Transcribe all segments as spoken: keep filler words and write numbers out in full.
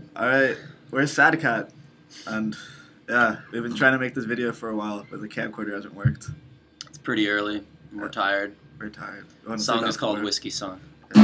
Alright, we're Sad Cat, and yeah, we've been trying to make this video for a while, but the camcorder hasn't worked. It's pretty early. We're Yeah. tired. We're tired. The song is called Whiskey Song.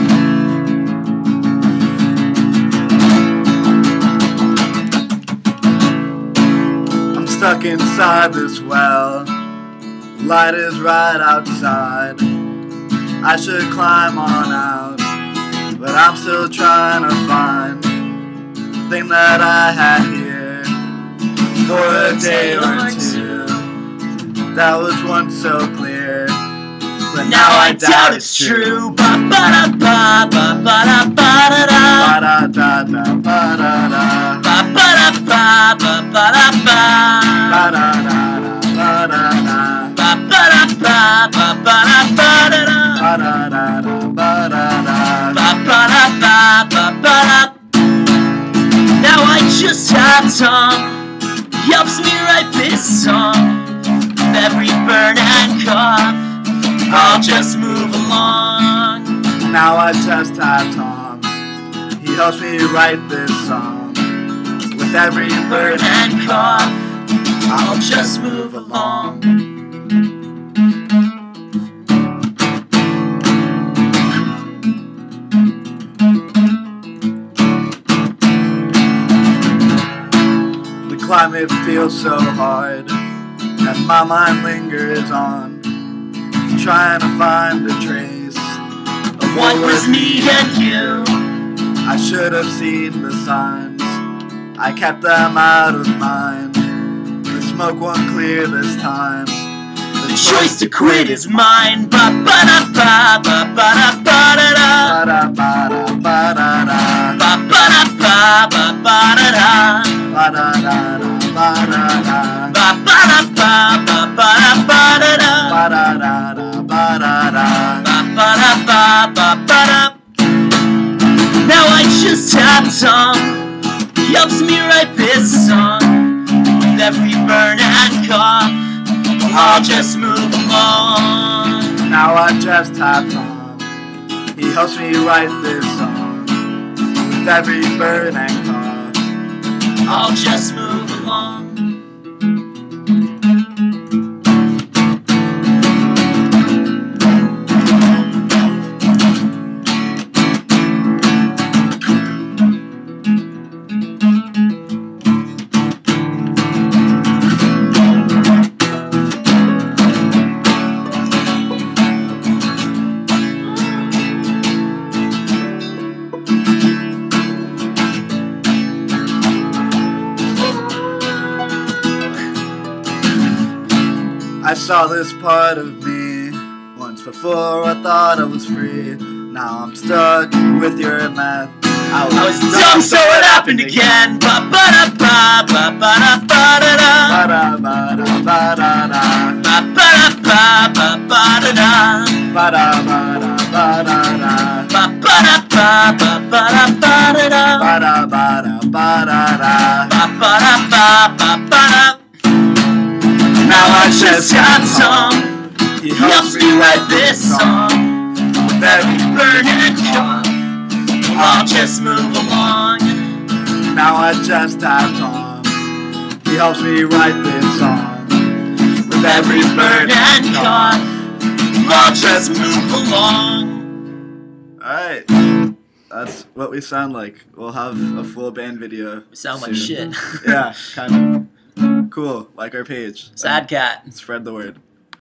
I'm stuck inside this well. Light is right outside. I should climb on out, but I'm still trying to find the thing that I had here for a day or two. That was once so clear, but now I doubt it's true. Ba ba da ba ba ba da ba da da. Ba da da da ba da da. Ba ba da ba ba ba da ba. Ba da da da ba da da. Ba ba da ba ba ba da ba da da. Ba da da da ba da da. Ba ba da ba ba ba da. Now I just have Tom. He helps me write this song. With every burn and cough, I'll just move along. Now I just have Tom. He helps me write this song. With every Burn burn and cough, I'll just move along. The climate feels so hard, and my mind lingers on, trying to find a trace of What was me and you? I should have seen the signs, I kept them out of mind. The smoke won't clear this time. The choice to quit is mine. Ba ba da ba ba ba da ba da da. Ba da ba da ba da da. Ba ba da ba ba ba da da. Ba da da da ba da da. Ba ba da ba ba ba da ba da da. Ba da da da ba da da. Ba ba da ba ba ba da. Now I just have Tom. He helps me write this song. With every burn and cough, I'll just move along. Now I just have Tom. He helps me write this song. With every burn and cough, I'll just move along. I saw this part of me once before. I thought I was free. Now I'm stuck with your math. I was dumb, so it happened again. Ba ba da ba ba ba da ba da da. Ba da ba da ba da da. Ba ba da ba ba ba da da. Ba da ba da ba da da. Ba ba da ba ba ba da ba da da. Ba da ba da ba da da. Ba ba da ba ba ba da. Now I just got Tom. He helps me write this song. With every burn and cough, I'll just move along. Now I just have Tom. He helps me write this song. With every burn and cough, I'll just move along. Alright, that's what we sound like. We'll have a full band video. We sound like soon. shit. Yeah, kind of. Cool, like our page. Sad Cat. Spread the word.